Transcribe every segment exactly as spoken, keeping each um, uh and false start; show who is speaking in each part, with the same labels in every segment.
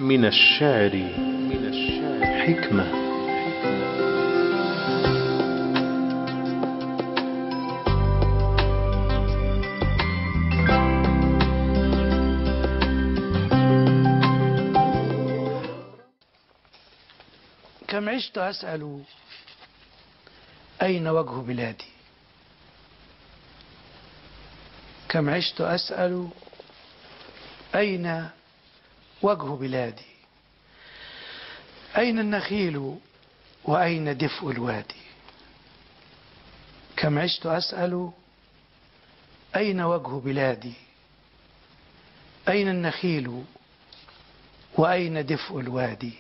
Speaker 1: من الشعر من الشعر حكمة.
Speaker 2: كم عشت أسأل أين وجه بلادي، كم عشت أسأل أين وجه بلادي، أين النخيل وأين دفء الوادي. كم عشت أسأل أين وجه بلادي، أين النخيل وأين دفء الوادي.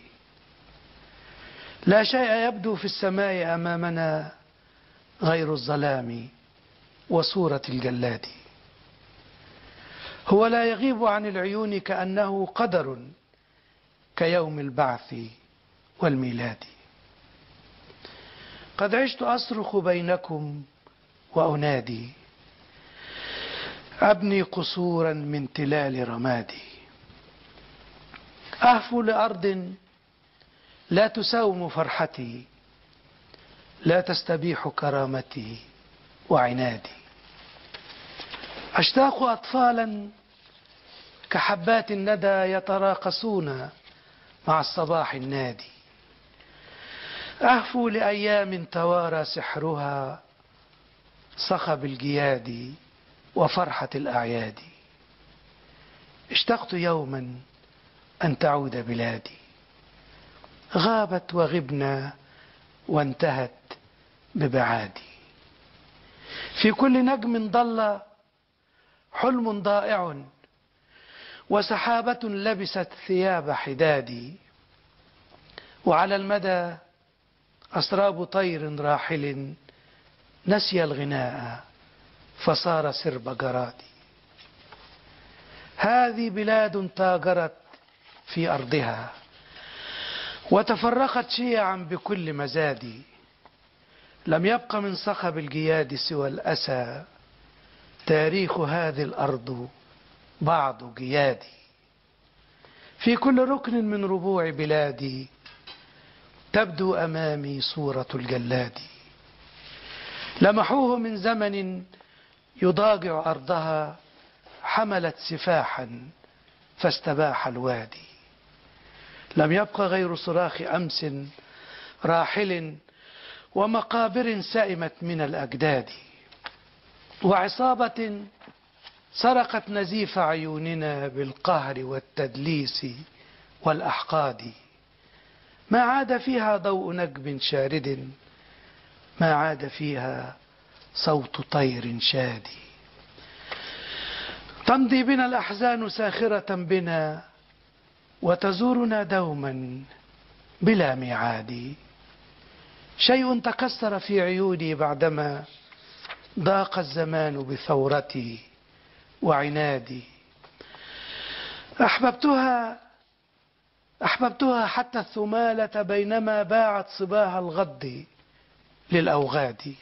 Speaker 2: لا شيء يبدو في السماء أمامنا غير الظلام وصورة الجلاد. هو لا يغيب عن العيون كأنه قدر كيوم البعث والميلاد. قد عشت أصرخ بينكم وأنادي، أبني قصورا من تلال رمادي. أهفو لأرض لا تساوم فرحتي، لا تستبيح كرامتي وعنادي. أشتاق أطفالا كحبات الندى يتراقصون مع الصباح النادي. أهفو لأيام توارى سحرها صخب الجياد وفرحة الأعياد. اشتقت يوما أن تعود بلادي، غابت وغبنا وانتهت ببعادي. في كل نجم ضل حلم ضائع، وسحابة لبست ثياب حدادي. وعلى المدى أسراب طير راحل نسي الغناء فصار سرب جرادي. هذه بلاد تاجرت في أرضها وتفرقت شيعا بكل مزاد. لم يبق من صخب الجياد سوى الأسى، تاريخ هذه الأرض بعض جيادي. في كل ركن من ربوع بلادي تبدو أمامي صورة الجلاد. لمحوه من زمن يضاجع أرضها، حملت سفاحا فاستباح الوادي. لم يبق غير صراخ أمس راحل ومقابر سئمت من الأجداد، وعصابة سرقت نزيف عيوننا بالقهر والتدليس والأحقاد. ما عاد فيها ضوء نجم شارد، ما عاد فيها صوت طير شادي. تمضي بنا الأحزان ساخرة بنا، وتزورنا دوما بلا ميعاد. شيء تكسر في عيوني بعدما ضاق الزمان بثورتي وعنادي. أحببتها أحببتها حتى الثمالة بينما باعت صباها الغض للأوغاد.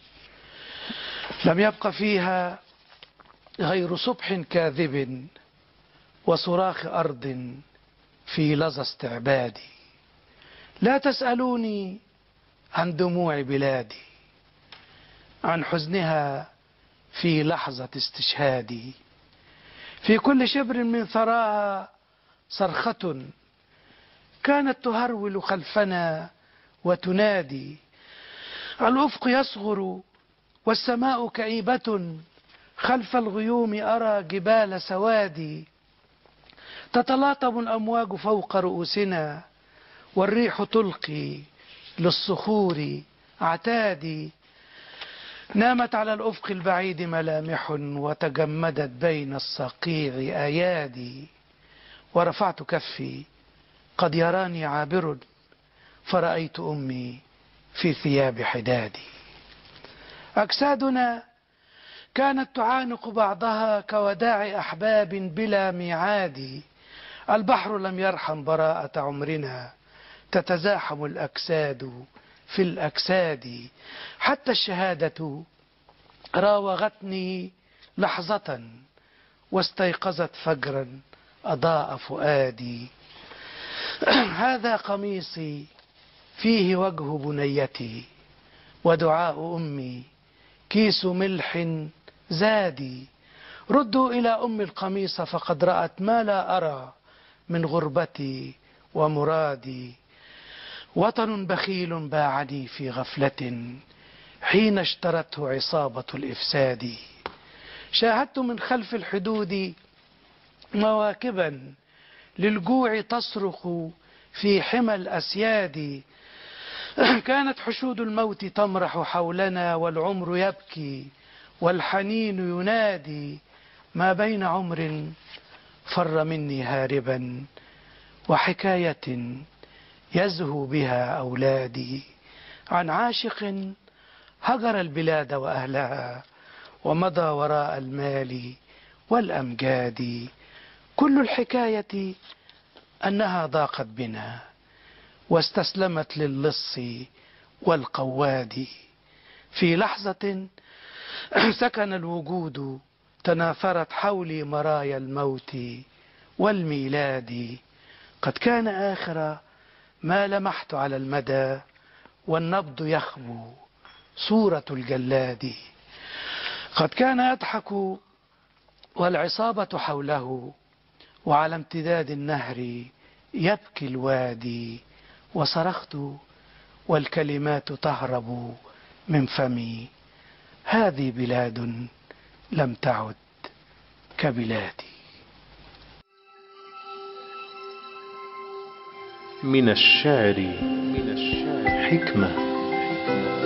Speaker 2: لم يبق فيها غير صبح كاذب وصراخ أرض في لظى استعبادي. لا تسألوني عن دموع بلادي، عن حزنها في لحظة استشهادي. في كل شبر من ثراها صرخة كانت تهرول خلفنا وتنادي. الأفق يصغر والسماء كئيبة، خلف الغيوم أرى جبال سوادي. تتلاطم الأمواج فوق رؤوسنا، والريح تلقي للصخور عتادي. نامت على الأفق البعيد ملامح، وتجمدت بين الصقيع أيادي. ورفعت كفي قد يراني عابر، فرأيت أمي في ثياب حدادي. أجسادنا كانت تعانق بعضها كوداع أحباب بلا ميعاد. البحر لم يرحم براءة عمرنا، تتزاحم الأجساد في الأجساد. حتى الشهادة راوغتني لحظة، واستيقظت فجرا أضاء فؤادي. هذا قميصي فيه وجه بنيتي ودعاء أمي كيس ملح زادي. ردوا إلى أم القميص فقد رأت ما لا أرى من غربتي ومرادي. وطن بخيل باعني في غفلة حين اشترته عصابة الإفساد. شاهدت من خلف الحدود مواكبا للجوع تصرخ في حمى الأسياد. كانت حشود الموت تمرح حولنا والعمر يبكي والحنين ينادي. ما بين عمر فر مني هاربا وحكاية يزهو بها أولادي عن عاشق هجر البلاد وأهلها ومضى وراء المال والأمجاد. كل الحكاية أنها ضاقت بنا واستسلمت للص والقواد. في لحظة سكن الوجود تناثرت حولي مرايا الموت والميلاد. قد كان آخر ما لمحت على المدى والنبض يخبو صورة الجلاد. قد كان يضحك والعصابة حوله وعلى امتداد النهر يبكي الوادي. وصرخت والكلمات تهرب من فمي هذه بلاد لم تعد كبلادي.
Speaker 1: من الشعر من الشعر حكمة.